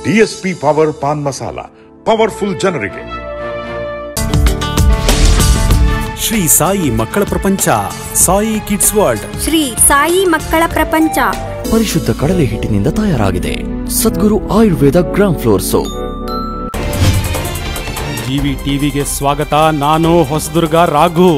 DSP power paan masala, powerful ಜನರಿಗೆ. ಶ್ರೀ ಸಾಯಿ ಮಕ್ಕಳ ಪ್ರಪಂಚ, ಸಾಯಿ ಕಿಡ್ಸ್ ವರ್ಲ್ಡ್. ಶ್ರೀ ಸಾಯಿ ಮಕ್ಕಳ ಪ್ರಪಂಚ ಪರಿಶುದ್ಧ ಕಡಲೆ ಹಿಟ್ಟಿನಿಂದ ತಯಾರಾಗಿದೆ. Sadguru Ayurveda gram flour soap. G ಟಿವಿಗೆ ಸ್ವಾಗತ. ನಾನು ಹೊಸದುರ್ಗ ರಾಘು.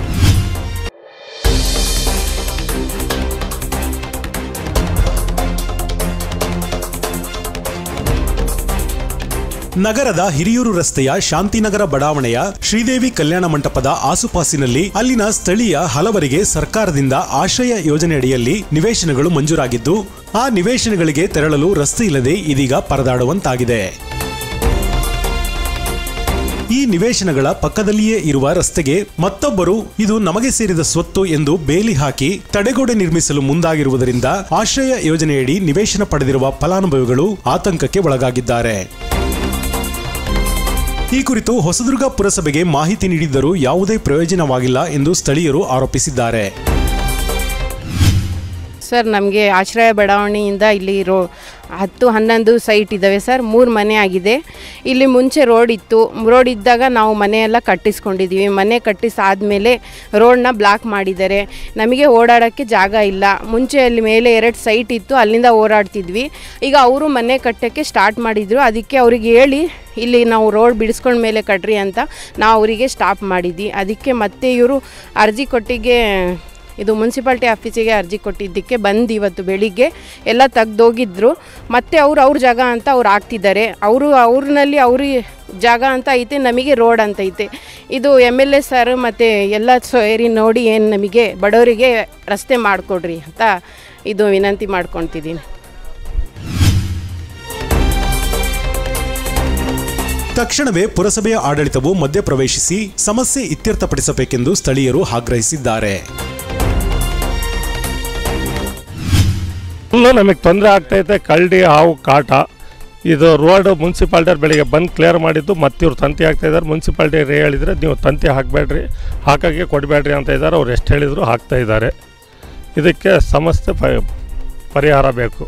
ನಗರದ ಹಿರಿಯೂರು ರಸ್ತೆಯ ಶಾಂತಿನಗರ ಬಡಾವಣೆಯ ಶ್ರೀದೇವಿ ಕಲ್ಯಾಣ ಮಂಟಪದ ಆಸುಪಾಸಿನಲ್ಲಿ ಅಲ್ಲಿನ ಸ್ಥಳೀಯ ಹಲವರಿಗೆ ಸರ್ಕಾರದಿಂದ ಆಶ್ರಯ ಯೋಜನೆಯಡಿಯಲ್ಲಿ ನಿವೇಶನಗಳು ಮಂಜೂರಾಗಿದ್ದು, ಆ ನಿವೇಶನಗಳಿಗೆ ತೆರಳಲು ರಸ್ತೆ ಇಲ್ಲದೆ ಇದೀಗ ಪರದಾಡುವಂತಾಗಿದೆ. ಈ ನಿವೇಶನಗಳ ಪಕ್ಕದಲ್ಲಿಯೇ ಇರುವ ರಸ್ತೆಗೆ ಮತ್ತೊಬ್ಬರು ಇದು ನಮಗೆ ಸೇರಿದ ಸ್ವತ್ತು ಎಂದು ಬೇಲಿ ಹಾಕಿ ತಡೆಗೋಡೆ ನಿರ್ಮಿಸಲು ಮುಂದಾಗಿರುವುದರಿಂದ ಆಶ್ರಯ ಯೋಜನೆಯಡಿ ನಿವೇಶನ ಪಡೆದಿರುವ ಫಲಾನುಭವಿಗಳು ಆತಂಕಕ್ಕೆ ಒಳಗಾಗಿದ್ದಾರೆ. ಈ ಕುರಿತು ಹೊಸದುರ್ಗ ಪುರಸಭೆಗೆ ಮಾಹಿತಿ ನೀಡಿದ್ದರೂ ಯಾವುದೇ ಪ್ರಯೋಜನವಾಗಿಲ್ಲ ಎಂದು ಸ್ಥಳೀಯರು ಆರೋಪಿಸಿದ್ದಾರೆ. ಸರ್, ನಮಗೆ ಆಶ್ರಯ ಬಡಾವಣೆಯಿಂದ ಇಲ್ಲಿ 10-11 ಸೈಟ್ ಇದ್ದಾವೆ ಸರ್. 3 ಮನೆ ಆಗಿದೆ. ಇಲ್ಲಿ ಮುಂಚೆ ರೋಡ್ ಇತ್ತು. ರೋಡ್ ಇದ್ದಾಗ ನಾವು ಮನೆಯೆಲ್ಲ ಕಟ್ಟಿಸ್ಕೊಂಡಿದ್ದೀವಿ. ಮನೆ ಕಟ್ಟಿಸಾದ್ಮೇಲೆ ರೋಡ್ನ ಬ್ಲಾಕ್ ಮಾಡಿದ್ದಾರೆ. ನಮಗೆ ಓಡಾಡೋಕ್ಕೆ ಜಾಗ ಇಲ್ಲ. ಮುಂಚೆ ಅಲ್ಲಿ ಮೇಲೆ 2 ಸೈಟ್ ಇತ್ತು, ಅಲ್ಲಿಂದ ಓಡಾಡ್ತಿದ್ವಿ. ಈಗ ಅವರು ಮನೆ ಕಟ್ಟೋಕ್ಕೆ ಸ್ಟಾರ್ಟ್ ಮಾಡಿದರು. ಅದಕ್ಕೆ ಅವ್ರಿಗೆ ಹೇಳಿ ಇಲ್ಲಿ ನಾವು ರೋಡ್ ಬಿಡಿಸ್ಕೊಂಡ ಮೇಲೆ ಕಟ್ರಿ ಅಂತ ನಾವು ಅವರಿಗೆ ಸ್ಟಾಪ್ ಮಾಡಿದ್ವಿ. ಅದಕ್ಕೆ ಮತ್ತೆ ಇವರು ಅರ್ಜಿ ಕೊಟ್ಟಿಗೆ ಇದು ಮುನ್ಸಿಪಾಲ್ಟಿ ಆಫೀಸಿಗೆ ಅರ್ಜಿ ಕೊಟ್ಟಿದ್ದಕ್ಕೆ ಬಂದು ಇವತ್ತು ಬೆಳಿಗ್ಗೆ ಎಲ್ಲ ತೆಗ್ದೋಗಿದ್ರು. ಮತ್ತು ಅವ್ರ ಜಾಗ ಅಂತ ಅವ್ರು ಹಾಕ್ತಿದ್ದಾರೆ. ಅವ್ರನ್ನಲ್ಲಿ ಜಾಗ ಅಂತ ಐತೆ, ನಮಗೆ ರೋಡ್ ಅಂತ ಐತೆ. ಇದು MLA ಸರ್ ಮತ್ತು ಎಲ್ಲ ಸೇರಿ ನೋಡಿ ಏನು ನಮಗೆ ಬಡವರಿಗೆ ರಸ್ತೆ ಮಾಡಿಕೊಡ್ರಿ ಅಂತ ಇದು ವಿನಂತಿ ಮಾಡ್ಕೊತಿದ್ದೀನಿ. ತಕ್ಷಣವೇ ಪುರಸಭೆಯ ಆಡಳಿತವು ಮಧ್ಯಪ್ರವೇಶಿಸಿ ಸಮಸ್ಯೆ ಇತ್ಯರ್ಥಪಡಿಸಬೇಕೆಂದು ಸ್ಥಳೀಯರು ಆಗ್ರಹಿಸಿದ್ದಾರೆ. ನಮಗೆ ತೊಂದರೆ ಆಗ್ತೈತೆ. ಕಳ್ಳಿ, ಹಾವು ಕಾಟ. ಇದು ರೋಡ್ ಮುನ್ಸಿಪಾಲ್ಟಿಯವ್ರು ಬೆಳಿಗ್ಗೆ ಬಂದು ಕ್ಲಿಯರ್ ಮಾಡಿದ್ದು, ಮತ್ತೆ ಇವ್ರು ತಂತಿ ಹಾಕ್ತಾಯಿದ್ದಾರೆ. ಮುನ್ಸಿಪಾಲ್ಟಿಯವ್ರು ಹೇಳಿದರೆ ನೀವು ತಂತಿ ಹಾಕಬೇಡ್ರಿ, ಹಾಕೋಕ್ಕೆ ಕೊಡಬೇಡ್ರಿ ಅಂತ ಇದ್ದಾರೆ. ಅವ್ರು ಎಷ್ಟು ಹೇಳಿದ್ರು ಹಾಕ್ತಾಯಿದ್ದಾರೆ. ಇದಕ್ಕೆ ಸಮಸ್ಯೆ ಪರಿಹಾರ ಬೇಕು.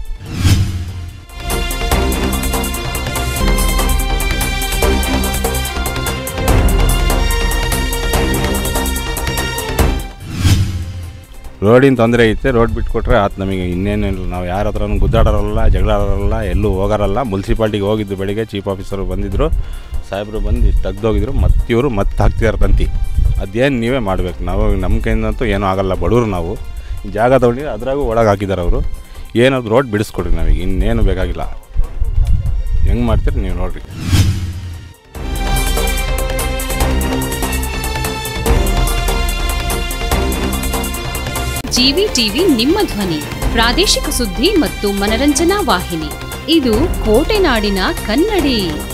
ರೋಡಿನ ತೊಂದರೆ ಐತೆ. ರೋಡ್ ಬಿಟ್ಕೊಟ್ರೆ ಆತು, ನಮಗೆ ಇನ್ನೇನಿಲ್ಲ. ನಾವು ಯಾರ ಹತ್ರನೂ ಗುದ್ದಾಡೋರಲ್ಲ, ಜಗಳಾಡೋರಲ್ಲ, ಎಲ್ಲೂ ಹೋಗಾರಲ್ಲ. ಮುನ್ಸಿಪಾಲ್ಟಿಗೆ ಹೋಗಿದ್ದು ಬೆಳಿಗ್ಗೆ ಚೀಫ್ ಆಫೀಸರು ಬಂದಿದ್ದರು, ಸಾಹೇಬರು ಬಂದು ಇಷ್ಟು ತೆಗ್ದೋಗಿದ್ರು. ಮತ್ತೆ ಇವರು ಮತ್ತೆ ಹಾಕ್ತಿದ್ದಾರೆ ತಂತಿ. ಅದೇನು ನೀವೇ ಮಾಡಬೇಕು. ನಾವು ನಮ್ಮ ಕೈಯಿಂದಂತೂ ಏನೂ ಆಗೋಲ್ಲ. ಬಡವರು ನಾವು. ಜಾಗ ತೊಗೊಂಡು ಅದ್ರಾಗೂ ಒಳಗೆ ಹಾಕಿದ್ದಾರೆ ಅವರು. ಏನಾದ್ರು ರೋಡ್ ಬಿಡಿಸ್ಕೊಡ್ರಿ, ನಮಗೆ ಇನ್ನೇನು ಬೇಕಾಗಿಲ್ಲ. ಹೆಂಗೆ ಮಾಡ್ತೀರಿ ನೀವು ನೋಡಿರಿ. ಜಿವಿ ಟಿವಿ ನಿಮ್ಮ ಧ್ವನಿ, ಪ್ರಾದೇಶಿಕ ಸುದ್ದಿ ಮತ್ತು ಮನರಂಜನಾ ವಾಹಿನಿ. ಇದು ಕೋಟೆನಾಡಿನ ಕನ್ನಡಿ.